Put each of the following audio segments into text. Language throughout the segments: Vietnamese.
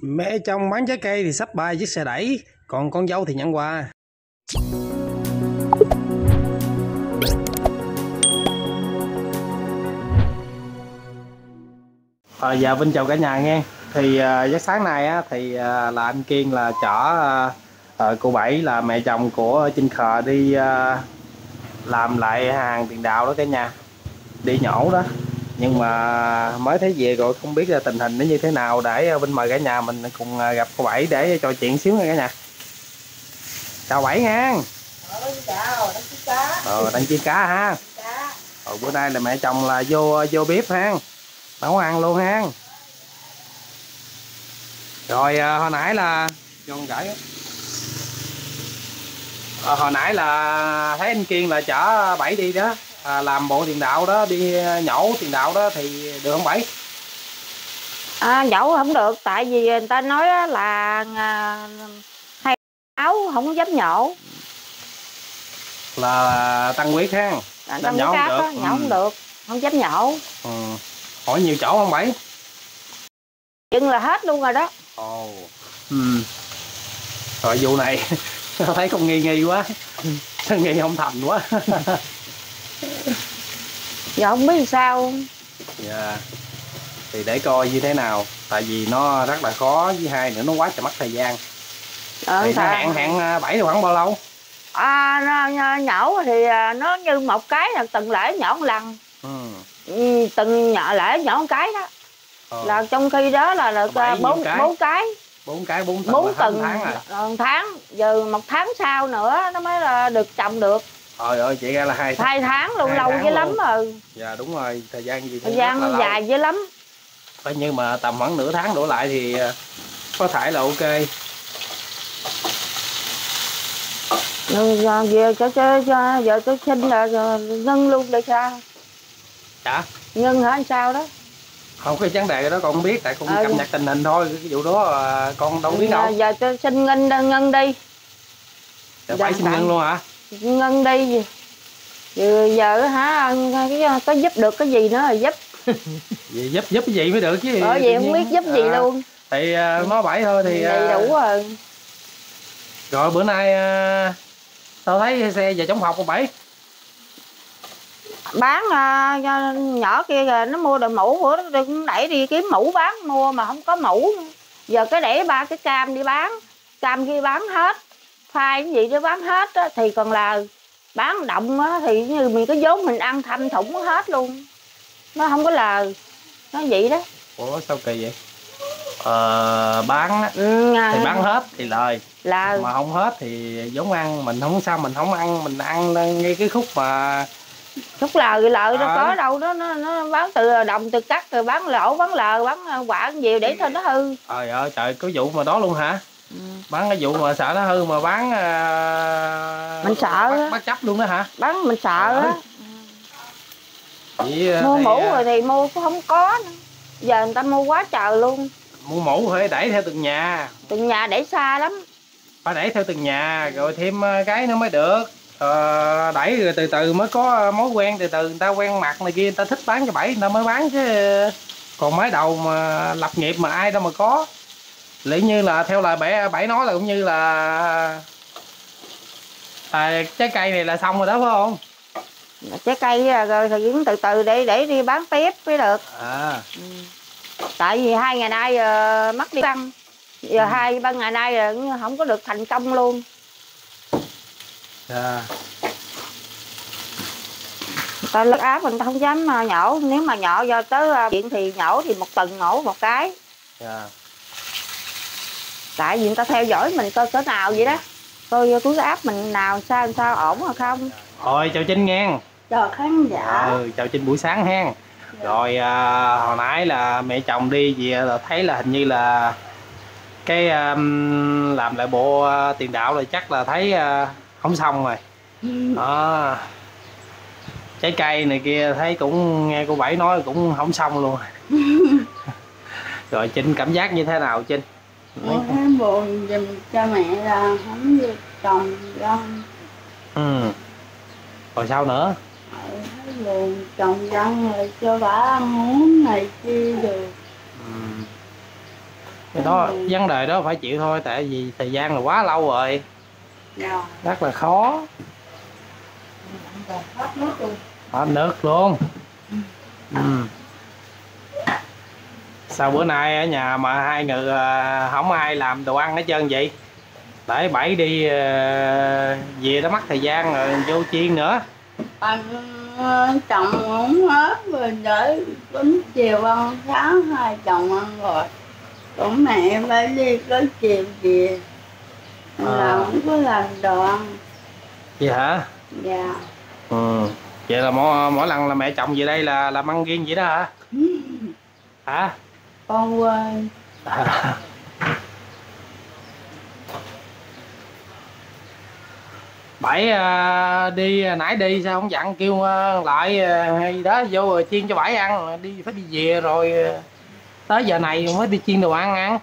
Mẹ chồng bán trái cây thì xách 3 chiếc xe đẩy, còn con dâu thì nhận quà. Dạ Vinh chào cả nhà nghe. Thì giấc sáng nay á, thì là anh Kiên là chở cô Bảy là mẹ chồng của Trinh Khờ đi làm lại hàng tiền đạo đó cả nhà, đi nhổ đó. Nhưng mà mới thấy về rồi không biết là tình hình nó như thế nào, để Vinh mời cả nhà mình cùng gặp cô Bảy để trò chuyện xíu nha cả nhà. Chào Bảy nha. Chào, đang chiên cá. Đang chiên cá ha. Bữa nay là mẹ chồng là vô bếp ha, nấu ăn luôn ha. Rồi hồi nãy là hồi nãy là thấy anh Kiên là chở Bảy đi đó, làm bộ tiền đạo đó, đi nhổ tiền đạo đó, thì được không Bảy? Nhổ không được, tại vì người ta nói là hay áo không có dám nhổ, là tăng huyết ha. tăng huyết áp á, nhổ không được, không dám nhổ. Hỏi nhiều chỗ không Bảy? Chừng là hết luôn rồi đó. Rồi vụ này thấy không nghi quá, nghi không thành quá. Giờ không biết sao. Dạ. Thì để coi như thế nào, tại vì nó rất là khó, với hai nữa nó quá trời mất thời gian. Thì nó hẹn Bảy khoảng bao lâu? Nhổ thì nó như một cái là từng lễ nhổ một lần. Từng lễ nhổ một cái đó. Là trong khi đó là được 4 cái. 4 tuần tháng, giờ 1 tháng sau nữa nó mới là được trồng được. Trời ơi, chị ra là 2 tháng luôn, lâu dữ lắm rồi. Dạ đúng rồi, thời gian gì thời gian dài dữ lắm. Coi như mà tầm khoảng nửa tháng đổ lại thì có thể là ok. Giờ tôi xin là ngưng luôn để sao? Dạ? Ngưng hả sao đó? Không, cái vấn đề đó con không biết, tại con cập nhật tình hình thôi, cái vụ đó con đâu biết đâu. Giờ tôi xin ngưng đi. Phải xin ngưng luôn hả? Ngưng đi. Giờ hả, có giúp được cái gì nữa rồi giúp. Vậy giúp cái gì mới được chứ. Vậy không biết giúp gì luôn. Thì nói Bảy thôi thì đủ rồi. Rồi bữa nay tao thấy xe về chống học của Bảy bán nhỏ kia rồi nó mua đồ mũ, bữa nó đẩy đi kiếm mũ bán, mua mà không có mũ. Giờ cái để 3 cái cam đi bán, cam kia bán hết, phai cái gì đó bán hết á, thì còn là bán động á, thì như mình cái vốn mình ăn thâm thủng hết luôn, nó không có lời, nó vậy đó. Ủa sao kỳ vậy? Bán thì bán hết thì lời, mà không hết thì vốn ăn mình không sao, mình không ăn, mình ăn ngay cái khúc mà khúc lời đâu có đâu đó, nó bán từ đồng từ cắt rồi bán lỗ bán lời bán quả nhiều để thôi nó hư. Trời ơi trời, có vụ mà đó luôn hả? Bán cái vụ mà sợ nó hư mà bán mình sợ bắt chấp luôn đó hả? Bán mình sợ á. Mua mũ rồi thì mua cũng không có nữa. Giờ người ta mua quá trời luôn. Mua mũ phải đẩy theo từng nhà để xa lắm, phải đẩy theo từng nhà rồi thêm cái nữa mới được. Đẩy rồi từ từ mới có mối quen, từ từ người ta quen mặt này kia, người ta thích bán cho Bảy người ta mới bán chứ. Còn mới đầu mà lập nghiệp mà ai đâu mà có. Lý như là theo lời Bảy nói là cũng như là trái cây này là xong rồi đó phải không? Trái cây rồi thì cũng từ từ để đi bán tiếp mới được. Tại vì 2 ngày nay mất đi băng, giờ 2-3 ngày nay rồi không có được thành công luôn. Ta lực áp mình ta không dám nhổ, nếu mà nhổ do tới viện thì nhổ thì 1 tuần nhổ 1 cái. Tại vì người ta theo dõi mình coi cỡ nào vậy đó, coi túi áp mình nào sao ổn rồi không. Rồi chào Trinh nghe. Chào khán giả. Chào Trinh buổi sáng ha. Rồi hồi nãy là mẹ chồng đi về là thấy là hình như là cái làm lại bộ tiền đạo rồi, chắc là thấy không xong rồi. Trái cây này kia thấy cũng nghe cô Bảy nói cũng không xong luôn. Rồi Trinh cảm giác như thế nào Trinh? Thấy buồn giùm cha mẹ là không được chồng con. Rồi sao nữa? Thấy buồn chồng con rồi cho bà ăn uống này kia được. Cái đó vấn đề đó phải chịu thôi, tại vì thời gian là quá lâu rồi, Dạ. rất là khó. Hết nước luôn. Hết nước luôn. Sao bữa nay ở nhà mà hai người không ai làm đồ ăn hết trơn vậy? Để Bảy đi về nó mất thời gian rồi vô chiên nữa. Anh chồng cũng hết rồi, để đến chiều ăn sáng hai chồng ăn rồi. Còn mẹ phải đi tới chiều về. Là không có làm đồ ăn. Vậy hả? Dạ. Vậy là mỗi lần là mẹ chồng về đây là làm ăn riêng vậy đó hả? Hả? Con quên. Bảy đi nãy đi sao không dặn kêu lại hay đó vô rồi chiên cho Bảy ăn, đi phải đi về rồi tới giờ này mới đi chiên đồ ăn.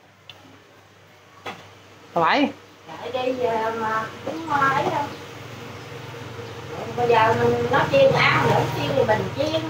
Bảy Tại đi giờ mà cũng ấy đâu. Bây giờ mình nó chiên ăn nữa, chiên thì mình chiên.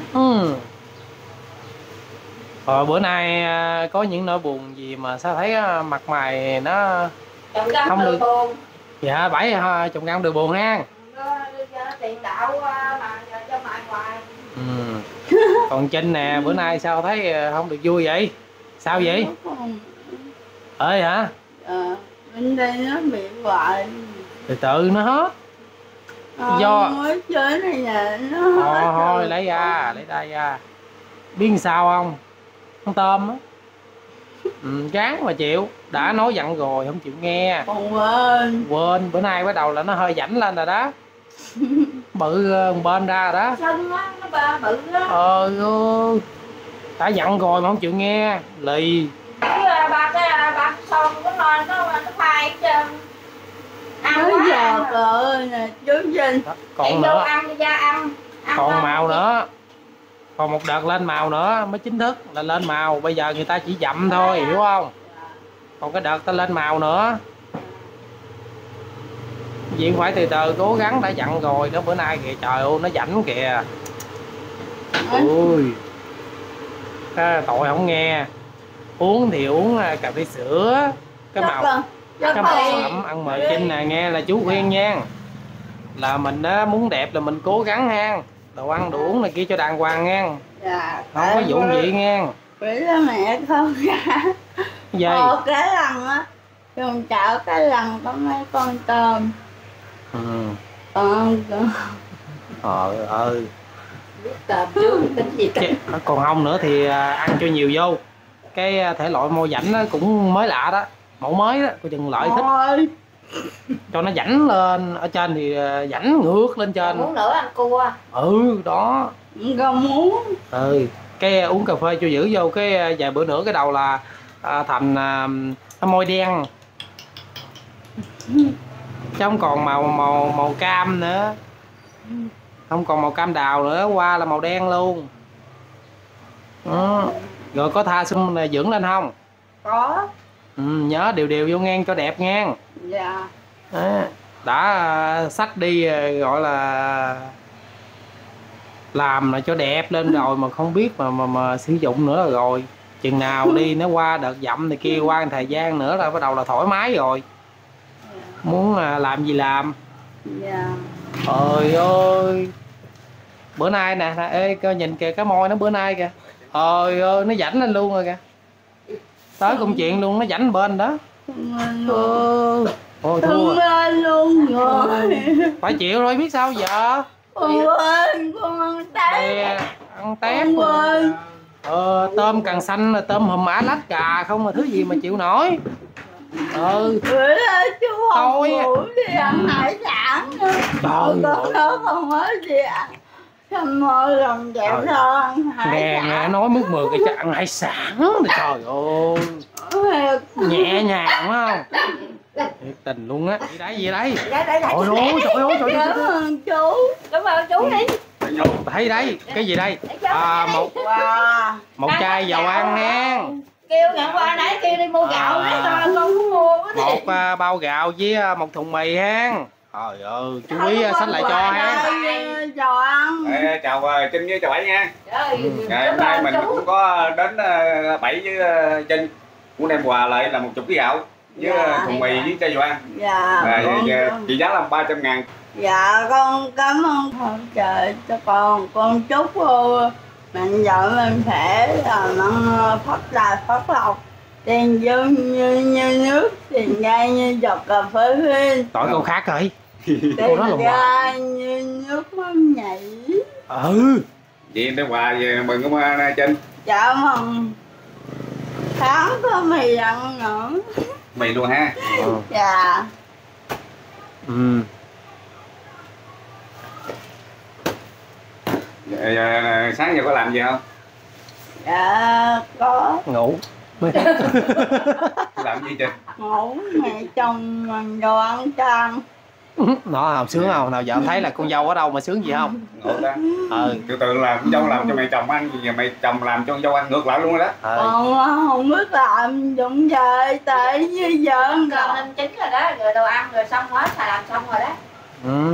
Bữa nay có những nỗi buồn gì mà sao thấy mặt mày nó không được buồn. Dạ Bảy chồng găng được buồn ha. Tiền đạo mà cho mày hoài. Còn Trinh nè, bữa nay sao thấy không được vui vậy? Sao vậy? Ơi hả? Bên đây nó bị hoài. Từ từ nó hết. Do mới chơi này nè, nó hết. Thôi lấy đây ra. Biết sao không? Con tôm á. Ráng mà chịu, đã nói dặn rồi không chịu nghe. Còn quên Bữa nay bắt đầu là nó hơi rảnh lên rồi đó. Bự bên ra rồi đó. Sân á, nó bự đó. Đã dặn rồi mà không chịu nghe, lì. Ba son của nó phai hết trơn. Ăn quá giờ rồi nè chú Vinh. Còn nữa. Ăn ra ăn. Còn màu nữa. Còn một đợt lên màu nữa mới chính thức là lên màu. Bây giờ người ta chỉ dặm thôi, hiểu không? Còn cái đợt ta lên màu nữa. Vì phải từ từ cố gắng, đã dặn rồi đó. Bữa nay kìa, trời ơi nó rảnh kìa. Ui, tội không nghe. Uống thì uống cà phê sữa. Cái màu sậm ăn mời Trinh nè, nghe là chú khuyên nha. Là mình muốn đẹp là mình cố gắng ha. Đồ ăn đồ uống này kia cho đàng hoàng nha. Dạ, không có vụ gì nha. Bữa đó mẹ không ra. Cái lần á, trong chợ cái lần có mấy con tôm. Còn không nữa thì ăn cho nhiều vô. Cái thể loại môi rảnh nó cũng mới lạ đó, mẫu mới đó, coi chừng Lợi thích. Cho nó rảnh lên, ở trên thì rảnh ngược lên trên. Muốn nữa ăn cua. Đó. Không muốn. Cái uống cà phê cho giữ vô, cái vài bữa nữa cái đầu là thành môi đen. Chứ không còn màu cam nữa. Không còn màu cam đào nữa, qua là màu đen luôn. Rồi có tha xung dưỡng lên không? Có. Nhớ đều vô ngang cho đẹp ngang. Dạ. Đã xách đi gọi là làm là cho đẹp lên rồi mà không biết mà sử dụng nữa rồi. Chừng nào đi nó qua đợt dặm này kia, qua thời gian nữa là bắt đầu là thoải mái rồi. Muốn làm gì làm. Dạ. Trời ơi. Bữa nay nè, ê coi nhìn kìa cái môi nó bữa nay kìa. Trời ơi nó rảnh lên luôn rồi kìa. Tới công chuyện luôn, nó rảnh bên đó. Thôi thua lên luôn rồi. phải chịu thôi, biết sao giờ. Con quên, con ăn tép. Ăn tép rồi. Tôm càng xanh là tôm hùm Á lách gà không mà thứ gì mà chịu nổi. Bữa đó chú không ngủ đi ăn hải sản nữa. Con đó không có gì ăn. Xong rồi lòng đẹp thôi ăn hải sản. Nghe nói mướt mượt cái ăn hải sản. Trời ơi. Nhẹ nhàng phải không? Thiệt tình luôn á. Gì đấy? Trời ơi, Cảm ơn chú. Cảm ơn chú đi. Thấy đấy, cái gì đây? Một chai dầu ăn nha. Kêu ngày qua nãy kêu đi mua gạo nãy con cũng mua. Một bao gạo với một thùng mì ha. Trời ơi, chú Quý xách lại cho ha. Chào ăn. Chào Trinh với chào Bảy nha. Ngày hôm nay mình cũng có đến Bảy với Trinh. muốn đem quà lại là 10 kg gạo với thùng mì với chai dầu ăn. Dạ Chị giá là 300.000. Dạ con cảm ơn hỗ trợ cho con chúc mạnh vợ mình khỏe là mang phát tài phát lộc, tiền vô như nước, tiền ra như giọt cà phê phin, Tỏi câu khác rồi. Cô nói là tiền ra như nước mắm nhảy. Ừ. Vậy đem quà về mừng cảm ơn Trinh. Dạ mừng tháng có mì ăn nữa. Mì luôn ha. Dạ. Ừ. Sáng giờ có làm gì không? Dạ có. Ngủ. Làm gì Trinh? Ngủ mẹ chồng mình đồ ăn chan. Nó không sướng không? Nào vợ thấy là con dâu ở đâu mà sướng gì không? Ngộ đó. Từ từ là con dâu làm cho mẹ chồng ăn, giờ mẹ chồng làm cho con dâu ăn ngược lại luôn rồi đó. Con không biết làm giống vậy tại như vợ Cơm nem chín rồi đó, rồi đồ ăn rồi xong hết, xài làm xong rồi đó. Ừ.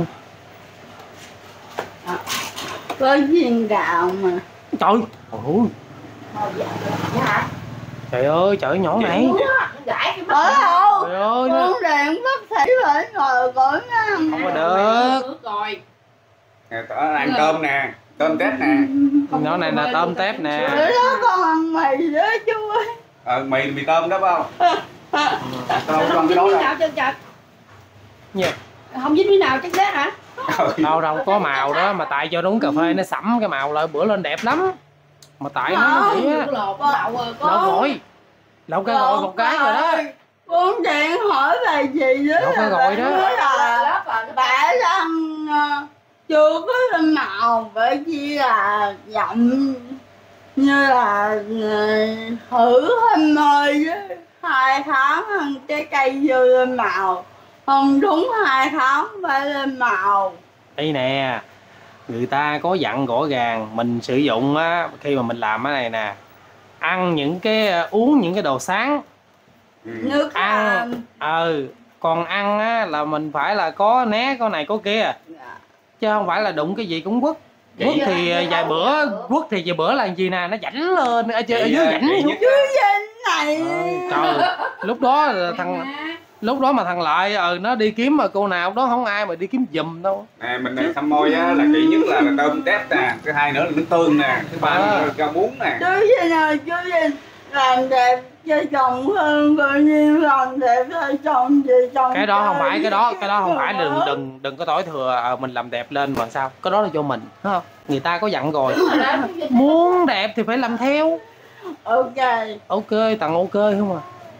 Có viên gạo mà. Trời ơi. Dạ hả? Trời ơi, trời nhỏ này. Gãi cái Ở mắt. đâu? Trời ơi. Nó... Con đèn bác sĩ phải ngồi cõi ăn. Không có được. Ăn cơm nè, cơm tép nè. Nó này là tôm tép nè. Bữa đó con ăn mì đó chú ơi. Mì tôm đó phải không? Sao không dính miếng nào chân chật? Dạ. Không dính miếng nào chắc chết hả? Đâu có màu đó mà tại cho nó uống cà phê nó sẫm cái màu lại bữa lên đẹp lắm. Mà tại nó vậy á. Lộn rồi. Lộn cái gọi một cái rồi đó. Con điện hỏi là gì đó. Lộn cái gọi đó. Là bả đang chưa có lên màu bởi vì là giọng như là thử hơi mời 2 tháng ăn trái cây vô lên màu, không đúng 2 tháng phải lên màu. Đây nè, người ta có dặn rõ ràng mình sử dụng á, khi mà mình làm cái này nè, ăn những cái uống những cái đồ sáng, Nước ăn còn ăn á là mình phải là có né có này có kia, chứ không phải là đụng cái gì cũng quất. Quất thì vài bữa là gì nè, nó rảnh lên ở dưới rảnh dưới này. trời, lúc đó mà thằng Lợi nó đi kiếm mà cô nào đó không ai mà đi kiếm giùm đâu. Mình xăm môi á là kỹ nhất là tôm tép nè, thứ hai nữa là nước tương nè, thứ ba là rau muống nè. Chú Vinh làm đẹp cho chồng hơn bao nhiêu, làm đẹp cho chồng gì chồng. Cái đó không phải, cái đó không phải, đừng có tối thừa mình làm đẹp lên mà sao? Cái đó là cho mình, đúng không? Người ta có dặn rồi. Muốn đẹp thì phải làm theo. Ok, tặng ok không à?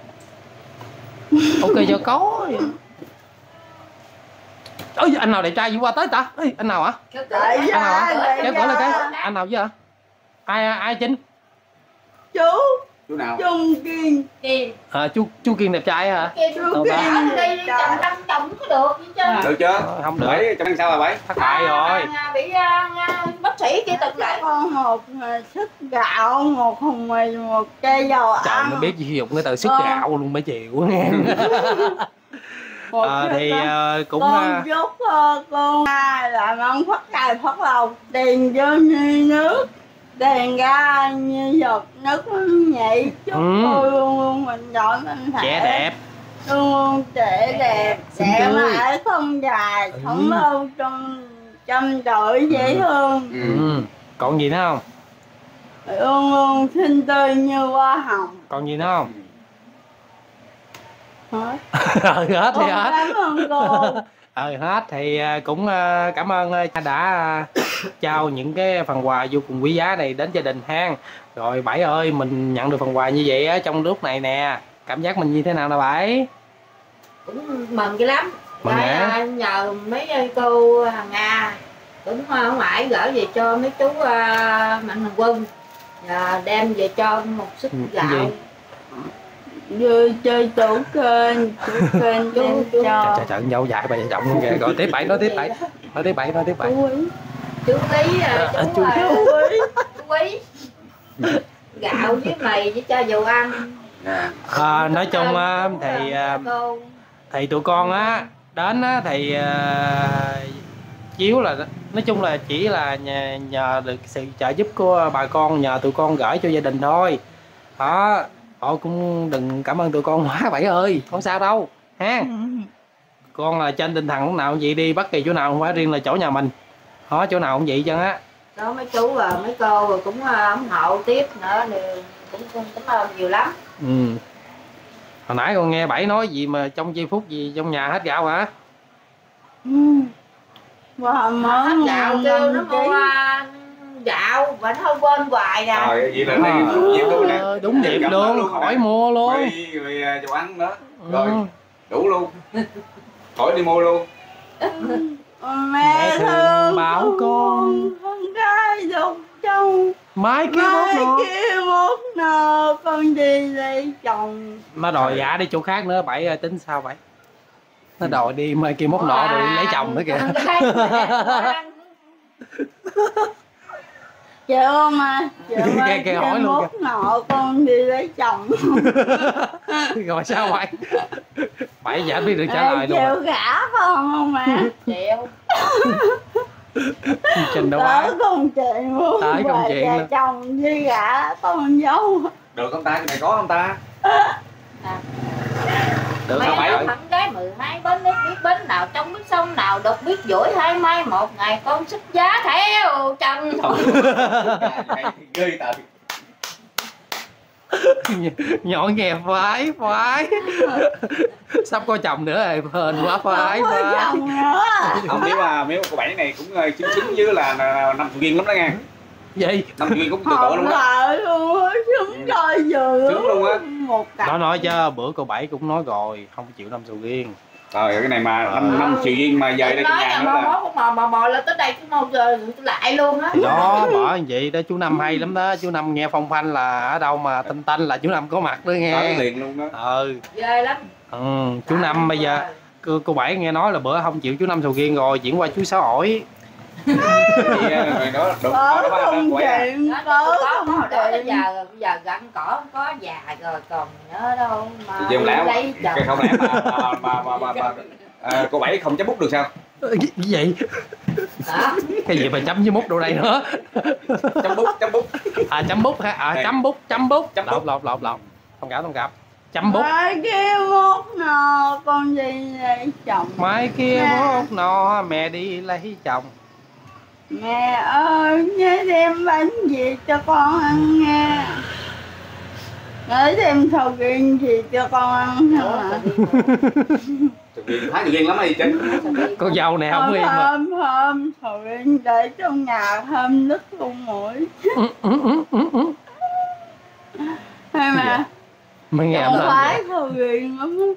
Ok cho có. Ôi anh nào đẹp trai vừa qua tới ta? Ê, anh nào hả? Anh nào hả? Kéo cửa lên cái. Anh nào chứ hả? Ai Trinh? Chú nào? Trung Kiên. Chú Kiên đẹp trai hả? Chú Kiên đi chồng có được chứ. Được chưa? Không được. Bảy trong sao là bảy? Thất bại rồi. Bị bác sĩ kia tật lại. Con một sức gạo, một thùng mì, một chai dầu ăn. Trời, nó biết sử dụng cái từ sức gạo luôn mấy chiều quá nghe. Thì cũng con chúc con làm ăn phát tài phát lộc, tiền vô như nước, tiền ra như giọt nước nhảy. Chúc cô luôn luôn mình giỏi mình khỏe, trẻ đẹp, luôn luôn trẻ đẹp, trẻ mãi không dài, sống lâu trăm tuổi dễ thương. Còn gì nữa không? Luôn luôn xinh tươi như hoa hồng. Còn gì nữa không? Hết. Hết thì hết. Cảm ơn cô. Hết thì cũng cảm ơn đã trao những cái phần quà vô cùng quý giá này đến gia đình Hang. Rồi Bảy ơi, mình nhận được phần quà như vậy á trong lúc này nè, cảm giác mình như thế nào nè Bảy? Cũng mừng dữ lắm. Mừng hả? Nhờ mấy cô hàng Nga cũng ngoại gửi về cho mấy chú Mạnh Thường Quân, đem về cho một sức gạo. Vừa chơi chủ kênh đem cho. Trời dâu dại bà giọng luôn kìa. Rồi tiếp Bảy, nói tiếp Bảy. Chú Quý. Gạo với mì với cho dầu ăn. Nói chung thì tụi con á đến á thì chiếu là nói chung là chỉ là nhờ được sự trợ giúp của bà con, nhờ tụi con gửi cho gia đình thôi đó. Thôi cũng đừng cảm ơn tụi con quá Bảy ơi, không sao đâu ha. Con là trên tinh thần lúc nào cũng vậy, đi bất kỳ chỗ nào không phải riêng là chỗ nhà mình, đó chỗ nào cũng vậy chân á. Đó mấy chú và mấy cô rồi cũng ủng hộ tiếp nữa, cũng cảm ơn nhiều lắm. Hồi nãy con nghe Bảy nói gì mà trong giây phút gì trong nhà hết gạo hả? Và mới gạo kêu nó mua gạo và nó không quên hoài nè. Vậy là đây đúng nhịp luôn nè. Đúng nhịp luôn, khỏi mua luôn. Rồi đồ ăn nữa. Rồi đủ luôn. Khỏi đi mua luôn. Mẹ thương bảo con gái dục trong mai kia mốt nọ con đi lấy chồng. Nó đòi gả đi chỗ khác nữa Bảy ơi, tính sao Bảy? Nó đòi đi mai kia mốt nọ rồi lấy chồng nữa kìa. Chịu mà, chịu hỏi luôn mốt nọ con đi lấy chồng. Rồi sao Bảy? Bảy giả biết được trả lời luôn. Chịu gả con không mà? Chịu. Trình đâu Tới công chuyện muốn tới công chuyện luôn. chồng với gả con dâu. Được không ta? Cái này có không ta? Được Mấy không Bảy? thằng gái 12 bến nước biết bến nào trong biết sông nào đục biết dỗi hai mai một ngày con xích giá theo chân. Ghê tao. Nhỏ nghe phái sắp có chồng nữa rồi, hên quá phái. Không, nếu cô Bảy này cũng xứng với là năm Thùy Duyên lắm đó nghe. Gì? Năm Thùy Duyên cũng tự tự luôn đó. Sướng rồi vừa. Sướng luôn á. Một cặp. Nó nói chứ bữa cô Bảy cũng nói rồi, không chịu năm sầu riêng. Trời cái này mà năm Thùy Duyên mà về đây trong nhà nữa là mò lên tới đây cái mong giờ lại luôn á. Đó bỏ vậy đó, chú Năm hay lắm đó, chú Năm nghe phong phanh là ở đâu mà tanh là chú Năm có mặt đó nghe. tới liền luôn đó. Ghê lắm. Chú Năm bây giờ cô Bảy nghe nói là bữa không chịu chú Năm sầu riêng rồi chuyển qua chú Sáu ổi. Đó được có công quẻ. chuyện, có công chuyện. Bây giờ gặn cỏ không có già rồi còn nhớ đâu mà Chứ không lẽ lấy chồng. không lẽ mà cô Bảy không chấm bút được sao? Cái gì? Cái gì mà chấm với mút đâu đây nữa? Chấm bút. À chấm bút hả? À chấm bút. Lộn. Không gặp. Chấm bút. Mai kia mốt nọ con đi lấy chồng. Mai kia mốt nọ mẹ đi lấy chồng. Mẹ ơi nhớ đem bánh gì cho con ăn nha. Nhớ đem sầu riêng gì cho con ăn hả? Sầu riêng thái riêng lắm ấy chính. Con dâu này không yên mà. Hôm sầu riêng để trong nhà hôm nứt luôn mũi. Hay mà Mày nghe âm thanh phải sầu riêng lắm.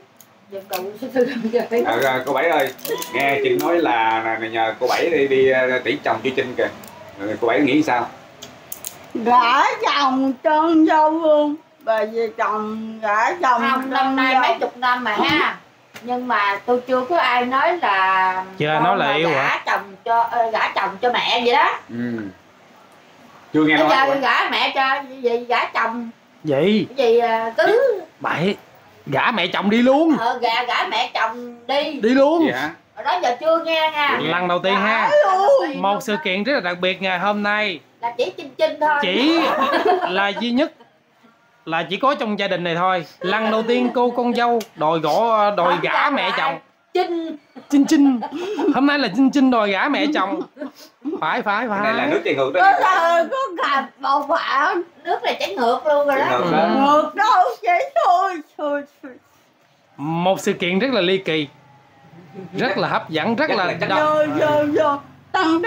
Cô Bảy ơi, nghe Trinh nói là nhờ cô Bảy đi tỷ chồng cho Trinh kìa. Rồi cô Bảy nghĩ sao? Gả chồng trơn dâu luôn. Bà về chồng gả chồng không, năm nay mấy chục năm mà ha. Nhưng mà tôi chưa có ai nói là chưa nói là yêu hả? Gả chồng cho mẹ vậy đó. Chưa nghe nói. Bây giờ gả mẹ cho gì gả chồng. Gì? Cái gì cứ Bảy gả mẹ chồng đi luôn. Gả mẹ chồng đi luôn. Gì hả? Hồi đó giờ chưa nghe nha. Lần đầu tiên ha. Một sự kiện rất là đặc biệt ngày hôm nay là chỉ Trinh thôi. Chỉ là duy nhất là chỉ có trong gia đình này thôi. Lần đầu tiên cô con dâu đòi gả mẹ chồng. Trinh hôm nay là Trinh đòi gả mẹ chồng. Phải Cái này là nước chảy ngược đó. Có gặp bầu phạm. Nước này chảy ngược luôn rồi đó. Ngược đâu chảy thôi. Một sự kiện rất là ly kỳ, rất là hấp dẫn, rất là Vô tăng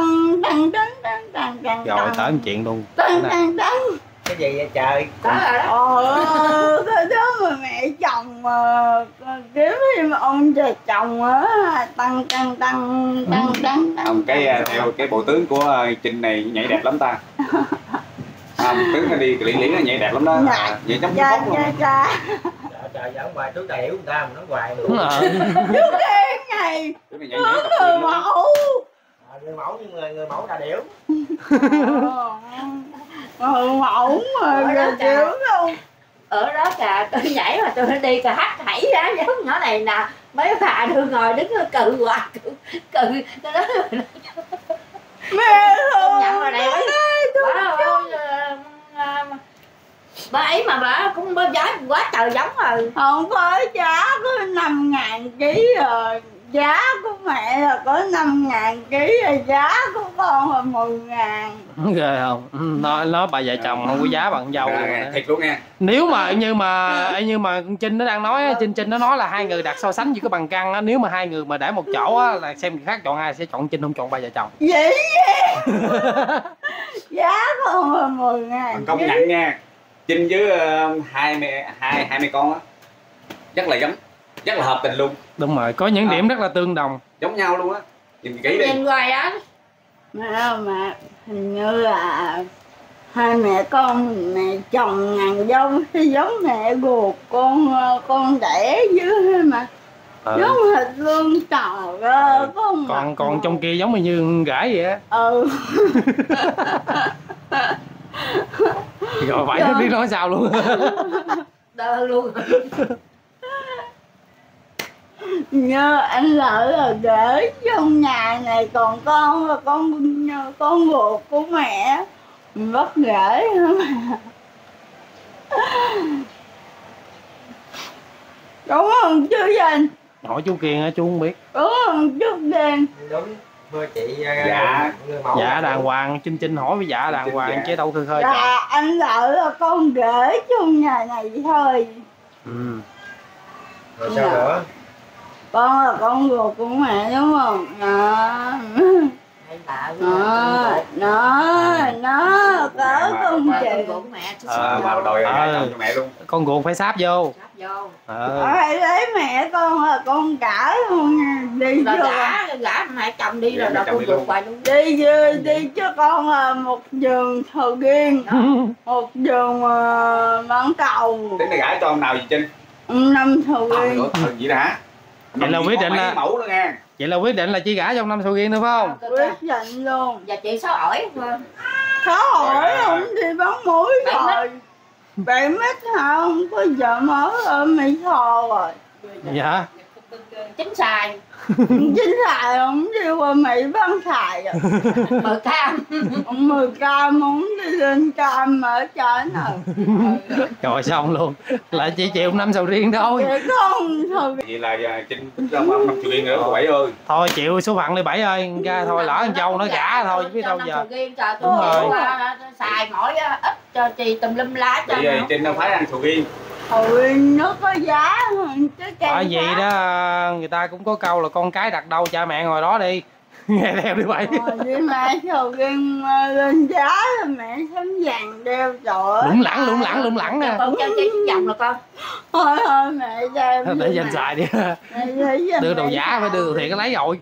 rồi tới một chuyện luôn. tăng Cái gì vậy trời? cái đó mà mẹ chồng mà kiếm thêm ông về chồng á tăng Cái theo cái bộ tướng của Trinh này nhảy đẹp lắm ta. Tướng nó đi liễn nó nhảy đẹp lắm đó. Vậy giống như phóng luôn. Trời giỡn hoài, trước ta hiểu người ta mà nói hoài. Trước cái ngày người mẫu. Người mẫu nhưng người mẫu đà điểu. Người mẫu mà điểu không. Ở đó kìa tôi nhảy mà tôi đi kìa hắt hảy ra giống nhỏ này nè. Mấy bà đưa ngồi đứng cự hoài cự cái đó. Mẹ công nhận rồi này bà ấy mà bà cũng bớt giá quá trời giống rồi. Không có giá có 5.000 ký rồi. Giá của mẹ là có 5.000 ký rồi, giá của con là 10.000. Ghê không? Nói bà vợ chồng không có giá bằng dâu luôn rồi đó. Thiệt luôn nha. Nếu mà như mà con Trinh nó đang nói á, Trinh nó nói là hai người đặt so sánh chỉ có bằng căn á, nếu mà hai người mà để một chỗ á là xem người khác chọn ai sẽ chọn Trinh không chọn bà vợ chồng. Vậy giá con là 10.000. Công nhận nha. Trinh với hai mẹ con á rất là giống, rất là hợp tình luôn. Đúng rồi, có những điểm rất là tương đồng. Giống nhau luôn á. Nhìn kỹ đi. Nhìn hoài á. Mà hình như là hai mẹ con mẹ chồng ngàn dâu thì giống mẹ ruột con đẻ dưới mà. Giống hệt luôn, trời ơi. Còn trong kia giống như gãi vậy á. Ừ. Rồi phải biết nói sao luôn. Đơ luôn. Nhớ anh Lợi là để trong nhà này, còn con là con ruột của mẹ mất rễ nữa mà. Đúng không chú Vinh? Hỏi chú Kiên á, chú không biết. Đúng không chú Kiên? Đúng. Thưa chị Dạ đàng hoàng, Trinh hỏi với dạ đàng hoàng chứ đâu khơi khơi. Dạ anh Lợi là con rể trong nhà này thôi. Rồi sao nữa? Con là con ruột của mẹ đúng không? Nó cỡ con chị. Mà đòi chồng cho mẹ luôn. Con ruột phải sáp vô. Phải lấy mẹ con là con cả luôn nha. Đi Rồi cho gả mẹ chồng đi rồi con ruột hoài luôn. đi cho con là một giường sầu riêng, một giường mãn cầu. Tính là gãi cho ông nào gì Trinh? 5 sầu riêng. Vậy đó hả? Vậy là quyết định là mẫu nữa nha. Vậy là quyết định là chỉ gả trong 5 sầu riêng nữa phải không? Quyết định luôn. Và chị số ổi không? Số ổi không đi bán muối rồi. 7 mét hả? Không có vợ mở ở Mỹ Tho rồi. Dạ. Chính xài. Chính xài không đi qua Mỹ bán xài rồi. 10 cam. 10 cam không đi lên cam ở trên rồi. Rồi xong luôn. Là chỉ chịu 5 sầu riêng thôi. Vậy con thôi. Vậy là Trinh trong 5 triệu riêng nữa cô Bảy ơi. Thôi chịu số phận đi Bảy ơi, ra thôi lỡ con dâu nó gả thôi biết đâu giờ. Đúng rồi. Xài mỗi ít cho chị tùm lum lá cho. Vậy Trinh đâu phải ăn sầu riêng. Sầu riêng nó có giá hơn chứ cây. Bởi vì đó người ta cũng có câu là con cái đặt đâu cha mẹ ngồi đó đi. Nghe theo đi Bảy. Với mẹ sầu riêng lên giá là mẹ sắm vàng đeo trời. Lủng lẳng nè. Con cho chị vòng là con. Thôi mẹ cho Để dành xài đi. Đưa đồ giả phải đưa đồ thiệt lấy rồi.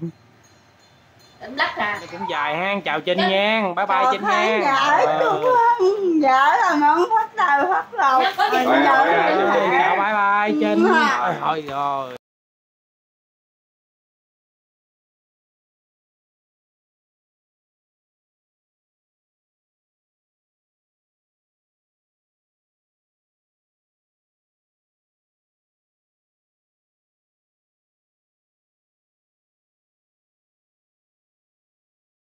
Lắc à. Cũng dài ha, chào Trinh nha, bye bye Trinh nha. Dạ là món phát đầu. Có gì Chào bye bye Trinh. Thôi rồi.